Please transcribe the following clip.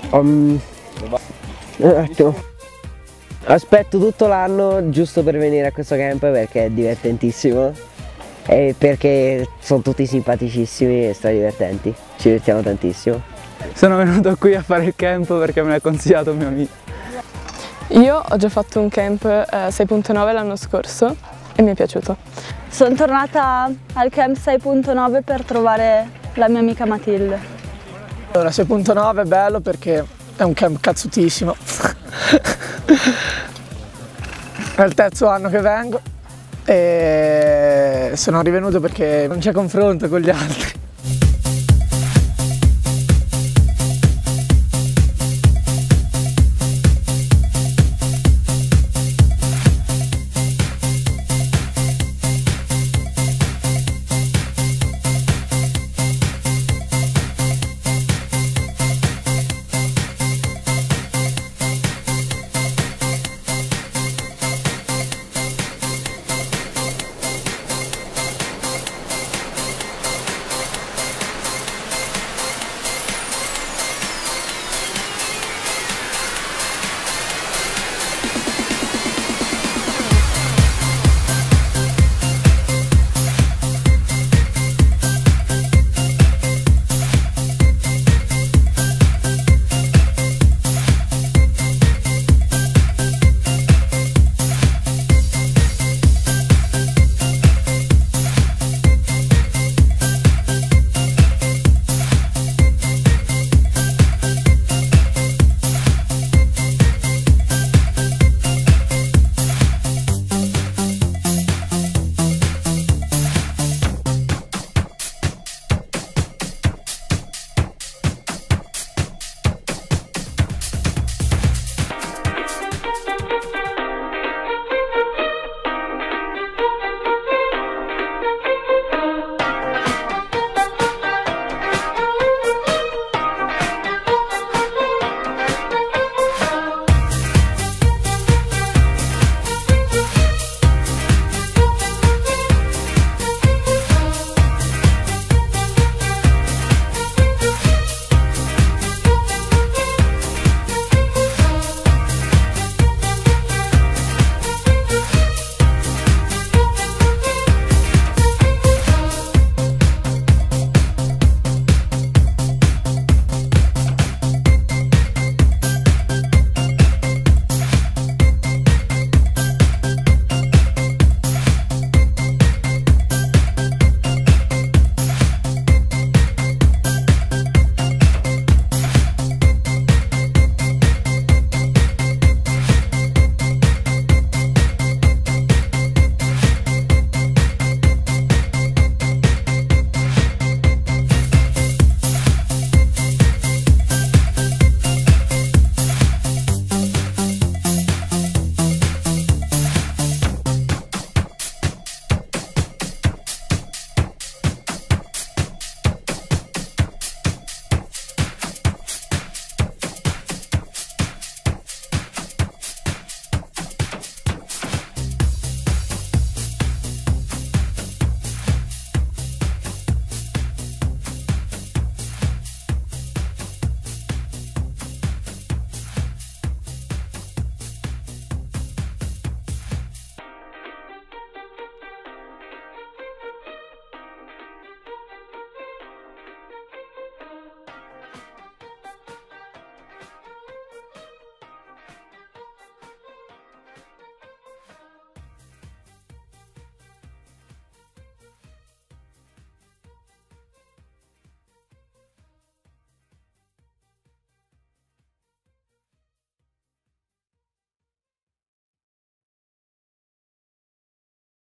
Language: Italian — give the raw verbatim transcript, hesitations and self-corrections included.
Um, un attimo. Aspetto tutto l'anno giusto per venire a questo camp perché è divertentissimo e perché sono tutti simpaticissimi e stra divertenti, ci divertiamo tantissimo. Sono venuto qui a fare il camp perché me l'ha consigliato un mio amico. Io ho già fatto un camp eh, sei punto nove l'anno scorso e mi è piaciuto. Sono tornata al camp sei punto nove per trovare la mia amica Matilde. Allora, sei punto nove è bello perché è un camp cazzutissimo. È il terzo anno che vengo e sono rivenuto perché non c'è confronto con gli altri.